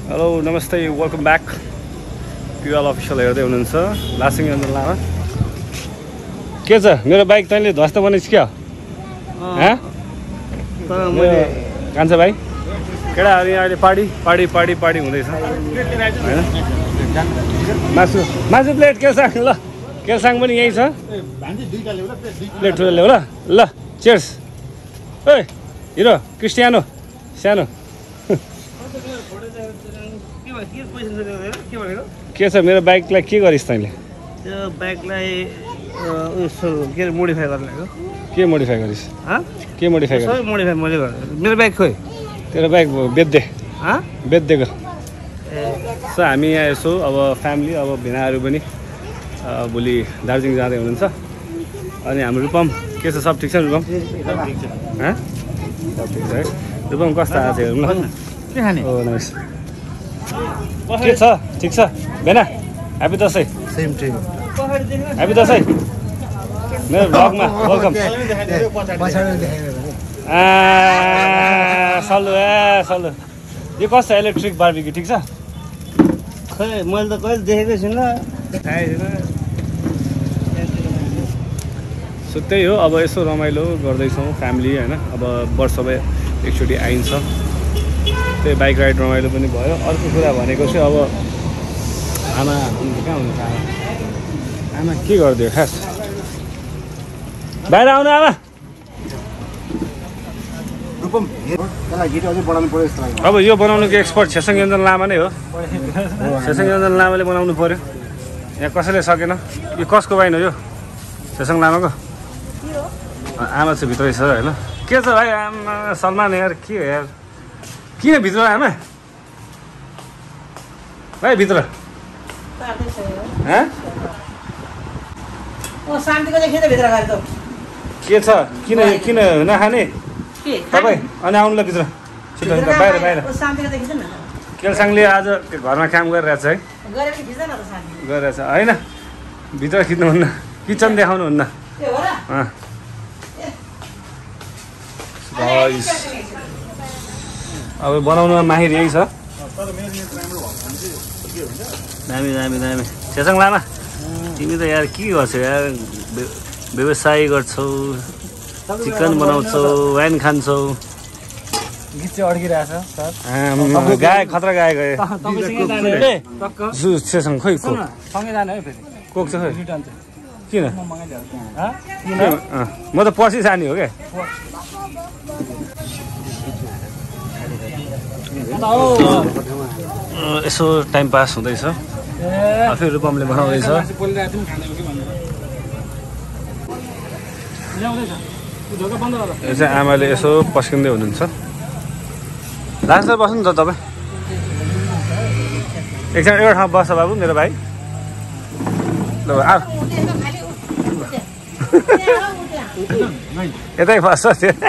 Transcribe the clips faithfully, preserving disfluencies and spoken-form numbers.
Hello नमस्ते welcome back Piwal official हेर्दै हुनुहुन्छ लासिङ अञ्जन लामा के छ मेरो बाइक तैँले ध्वस्त बनाइस् क्या कान्छा भाइ केटा अहिले पाडी पाडी पाडी पाडी हुँदैछ होइन मासु मासु प्लेट केलसाङ ल केलसाङ पनि यहीँ छ प्लेट ठुलो ल्याऊ ल ल चेयर्स ओइ हिरो क्रिस्टियानो सानो के छ मेरो बाइकलाई के गरिस् तैँले त्यो बाइकलाई उयो के अरे मोडिफाई गर्न लाग्यो के मोडिफाई गरिस् के मोडिफाई सबै मोडिफाई मैले गरेँ मेरो बाइक खोइ तेरो बाइक बेच्दे बेच्देको ए सो हामी यहाँ यसो अब फ्यामिली अब भिनाहरू पनि भोलि दार्जिलिङ जाँदै हुनुहुन्छ अनि हाम्रो रूपम के छ सब ठिक छ रूपम सब ठिक छ है रूपम कस्तो आएको छ हेरौँ ल के खाने ओ नाइस के छ ठिक छ भेना happy Dashain same to happy Dashain मेरो भ्लगमा वेलकम सल्लु ए सल्लु यो कस्तो इलेक्ट्रिक बार्बिक्यू ठिक छ खै मैले त कहिले देखेकै छुइनँ सो त्यही हो अब यसो रमाइलो गर्दैछौँ फ्यामिली होइन अब वर्षमा एकचोटि आइन्छ त्यही बाइक राइड रमाइलो पनि भयो अर्को कुरा भनेको चाहिँ अब आमा कहाँ हुनुहुन्छ आमा आमा के गरिदियो खास बाहिर आउनु आमा अब यो बनाउनुको एक्सपर्ट छेसाङ योन्जन लामा नै हो छेसाङ योन्जन लामाले बनाउनु पर्यो यहाँ कसैले सकेन यो कसको बाइन हो यो छेसाङ लामाको आमा चाहिँ भित्रै छ होइन के छ भाइ आमा सलमान यार के हो यार किन भित्र आमा भाइ भित्र के छ किन किन नखाने तपाईँ अनि आउनु ल भित्र छिटो बाहिर बाहिर केलसाङले आज घरमा काम गरिरहेछ है गरिरहेछ होइन भित्र खिच्नुहुन्न किचन देखाउनुहुन्न अब बनाउनुमा माहिर यही छ दामी दामी दामी छेसाङ लामा तिमी त यार के गर्छौ यार व्यवसाय गर्छौ चिकन बनाउँछौ वाइन खान्छौ गीत चाहिँ अड्किरहेछ सर गाए खतरा गाएको छेसाङ खोइ कोक सँगै जाने है फेरि कोक चाहिँ खोइ रिटर्न चाहिँ किन म मगाइदिन्छु म त पछि जाने हो क्या यसो टाइम पास हुँदैछ आफै रूपमले बनाउँदैछ यो चाहिँ आमाले यसो पस्किँदै हुनुहुन्छ लास्ट बस्नु नि त तपाईँ एकजना एउटा ठाउँ बस्छ बाबु मेरो भाइ ल आ यतै बस्छ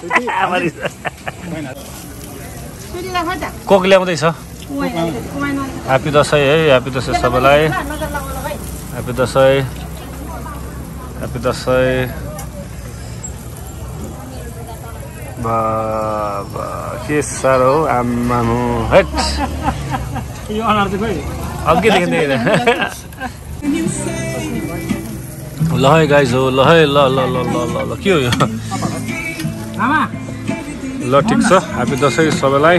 कोक ल्याउँदैछ ह्याप्पी दसैँ है ह्याप्पी दसैँ सबैलाई ह्याप्पी दसैँ ह्याप्पी दसैँ बाबा के साह्रो हौ आम्मामु हेट अघि देखिँदैन ल है गाइज हो ल है ल ल ल ल ल ल के हो यो ल ठिक छ ह्याप्पी दसैँ सबैलाई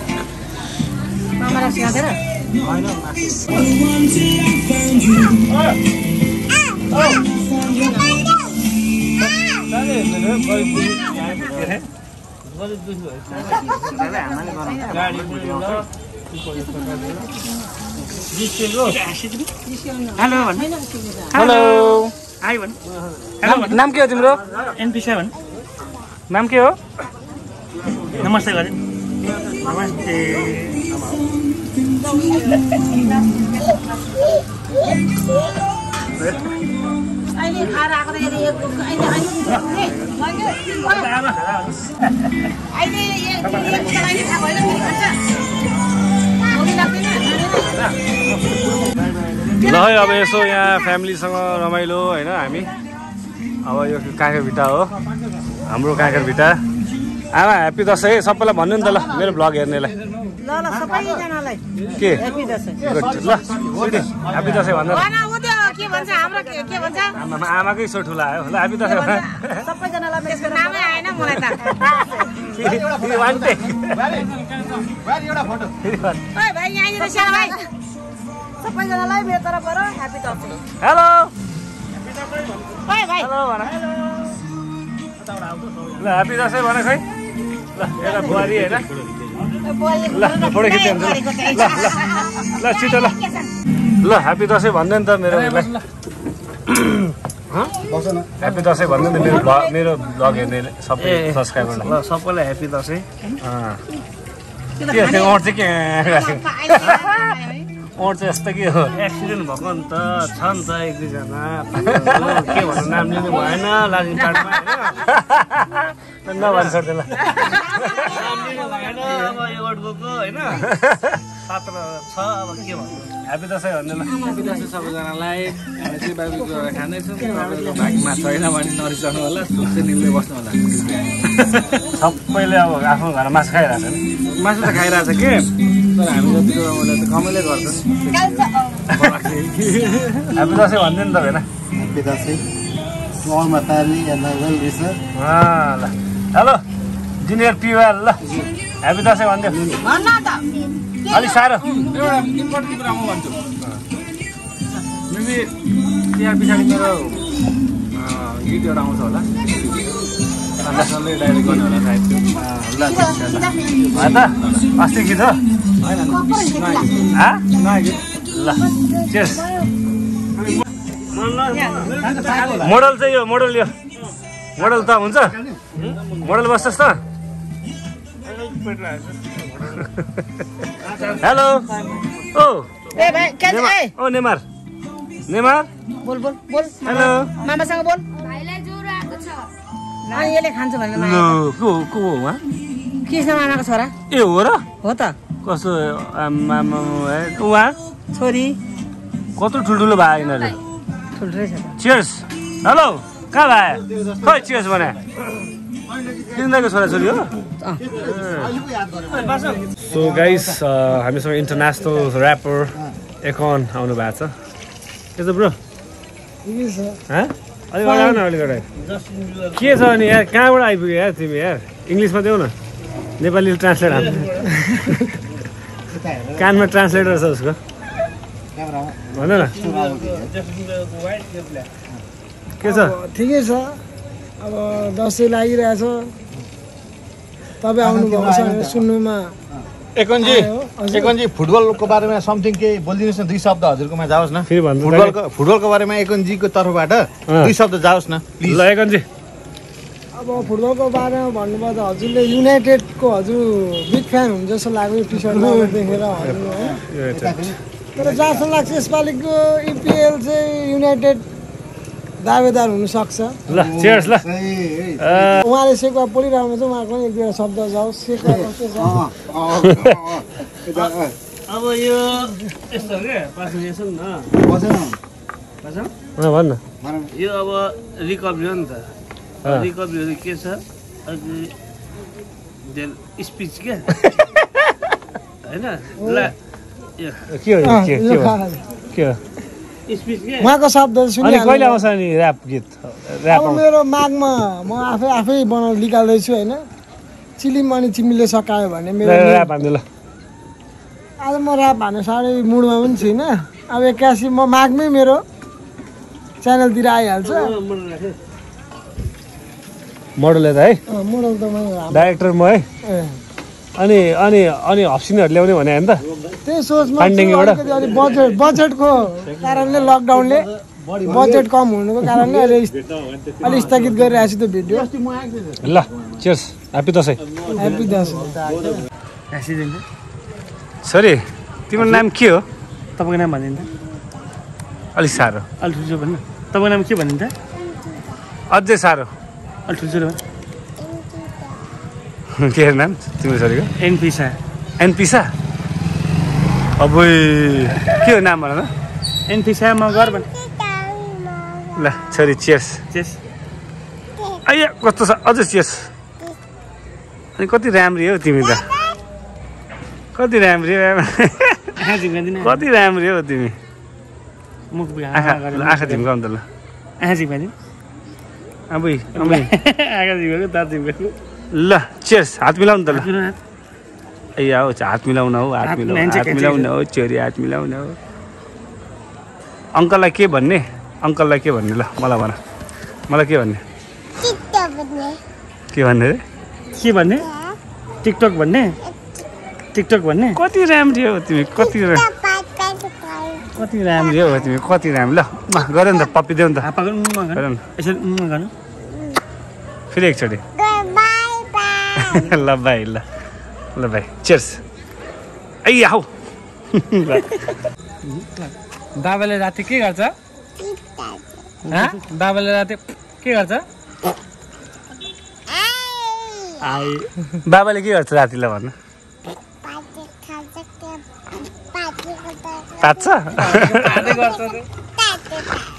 हेलो हेलो हाई भन् नाम के हो तिम्रो एनपी सेभेन नाम के हो नमस्ते गरे नमस्ते अहिले खाएर आएको त अहिले ल है अब यसो यहाँ फ्यामिलीसँग रमाइलो होइन हामी अब यो काँकर भिटा हो हाम्रो काँकर भिटा आमा ह्याप्पी दसैँ है सबैलाई भन्नु नि त ल मेरो भ्लग हेर्नेलाई ल ल सबैजनालाई के ह्याप्पी दसैँ ल सुटे ह्याप्पी दसैँ भन्नु भन उ त्यो के भन्छ हाम्रो के के भन्छ आमा आमाकै सो ठुला आयो ल ह्याप्पी दसैँ सबैजनालाई त्यसको नामै आएन मलाई त वान्टे एउटा फोटो ओइ भाइ यहाँनिर सानो भाइ सबैजनालाई मेरो तर्फबाट ह्याप्पी दसैँ हेलो ओइ भाइ हेलो भन ल ह्याप्पी दसैँ भन खै ल एउटा बुहारी होइन ल फोटो खिच्दै हुन्छ ल ल ल छिटो ल ल ह्याप्पी दसैँ भन्दै नि त मेरो ह्याप्पी दसैँ भन्दै नि मेरो भ्लग मेरो भ्लग हेर्ने सबै सब्सक्राइबरलाई ल सबैलाई ह्याप्पी दसैँ के ओठ चाहिँ के ओठ चाहिँ यस्तो के हो एक्सिडेन्ट भएको नि त छ नि त एक दुईजना के भन्नु नाम लिनु भएन लाजिङ पार्टमा नभन्छ त्यसलाई नाम लिनु भएन अब यो ओठ गएको होइन सत्र छ अब के भन्नु ह्याप्पी दसैँ भन्नु ल ह्याप्पी दसैँ सबैजनालाई हामी चाहिँ बाबुको खाँदैछौँ तपाईँको भागमा छैन भने नरिसाउनु होला सुक्दै निल्दै बस्नु होला सबैले अब आफ्नो घरमा मासु खाइरहेको छ नि मासु त खाइरहेछ के तर हामी जतिको उसले त कमैले गर्छ ह्याप्पी दसैँ भन्दै नि त होइन Happy Dasai to all my family and my well wisher. ल हेलो जुनियर पिवाल ल ह्याप्पी दसैँ भनिदियो भन्न त अलिक साह्रो एउटा इम्पोर्टेन्ट कुरा म भन्छु मेबी त्यहाँ पछाडि मेरो गीत एउटा आउँछ होला अन्दाजले डाइरेक्ट गर्ने होला सायद ल त अस्ति गीत हो ल चेस मोडल चाहिँ यो मोडल यो मोडल त हुन्छ मोडल बस्छस् त हेलो ओ ए भाइ के छ ए ओ नेमार नेमार बोल बोल बोल हेलो मामासँग बोल भाइलाई ज्वरो आएको छ अनि यसले खान्छ भनेर ल माया को को हो उहाँ कृष्ण मामाको छोरा ए हो र हो त कस्तो आमा उहाँ छोरी कत्रो ठुल्ठुलो भयो यिनीहरू ठुल्ठुलै छ त चियर्स हेलो कहाँ भयो खै चियर्स भने तिनीहरूको छोराछोरी हो सो गाइस हामीसँग इन्टरनेसनल ऱ्यापर एकन आउनु भएको छ के छ ब्रो अलिक अगाडि न अलिक अगाडि के छ अनि यार कहाँबाट आइपुग्यो यार तिमी यार इङ्ग्लिसमा देऊ न नेपाली ट्रान्सलेट हाल्नु कानमा ट्रान्सलेटर छ उसको भन न के छ ठिकै छ अब दसैँ लागिरहेछ तपाईँ आउनुभएको छ भनेर सुन्नुमा एकनजी एकनजी फुटबलको बारेमा समथिङ केही बोलिदिनुहोस् न दुई शब्द हजुरकोमा जाओस् न फेरि भन्नु फुटबलको फुटबलको बारेमा एकनजीको तर्फबाट दुई शब्द जाओस् न प्लिज ल एकनजी अब फुटबलको बारेमा भन्नुपर्दा हजुरले युनाइटेडको हजुर बिग फ्यान हुन्छ जस्तो लाग्यो टी सर्ट देखेर हजुर है तर जहाँसम्म लाग्छ यसपालिको इपिएल चाहिँ युनाइटेड दावेदार हुनसक्छ ल चियर्स ल उहाँले सेकुवा पोलिरहनु छ उहाँको पनि एक दुईवटा शब्द जाओस् सेकुवा कस्तो छ अब यो यस्तो के पार्टिसिपेसन न भन् न यो अब रिकभरी हो नि त रिकभरीहरू के छ स्पिच क्या होइन ल के हो के के हो के हो स्पिच के उहाँको शब्द अनि सुनिहाल्नु कहिले आउँछ नि ऱ्याप गीत ऱ्याप अब मेरो मागमा म आफै आफै बनाउनु निकाल्दैछु होइन चिलिम अनि चिम्मीले सकायो भने मेरो ऱ्याप हान्नु ल आज म ऱ्याप हान्नु साह्रै मुडमा पनि छुइनँ अब एक्कासी म मागमै मेरो च्यानलतिर आइहाल्छ मोडल यता है मोडल त म डाइरेक्टर म है अनि अनि अनि हप्सिनहरू ल्याउने भने होइन त त्यही सोचमा पाण्डेङबाट? अलिकति अलि बजेट बजेटको कारणले लकडाउनले बजेट कम हुनुको कारणले अहिले अलिक स्थगित गरिरहेको छु त्यो भिडियो ल cheers happy Dashain happy Dashain sorry तिम्रो नाम के हो तपाईँको नाम भनिदिनु त अलिक साह्रो अलि ठुल्छो भन्नु तपाईँको नाम के भनिदिनु त अझै साह्रो अलि ठुल्छो के अरे नाम तिम्रो छोरीको एनपिसा एनपिसा अब के हो नाम भन त एनपिसा म गर भने ल छोरी चियर्स चेस आइया कस्तो छ अझै चियर्स अनि कति राम्री हौ तिमी त कति राम्री कति राम्री हौ तिमी आँखा आँखा झिम्काउनु त ल आँखा झिम्काइदिनु अबै अबै आँखा झिम्काएको दाँत झिम्काएको ल चेयर्स हात मिलाउनु त ल ए हौ हात मिलाउन हौ हात मिलाउनु हात मिलाउन हौ चोरी हात मिलाउन हौ अङ्कललाई के भन्ने अङ्कललाई के भन्ने ल मलाई भन मलाई के भन्ने के भन्ने रे के भन्ने टिकटक भन्ने टिकटक भन्ने कति राम्री हौ तिमी कति कति राम्री हौ तिमी कति राम्री ल गर नि त पप्पी देऊ नि त गर न यसरी गर्नु फेरि एकचोटि ल भाइ ल ल भाइ चेयर्स ऐ हौ बाबाले राति के गर्छ बाबाले राति के गर्छ आइ बाबाले के गर्छ रातिलाई भन्नु पाच्छ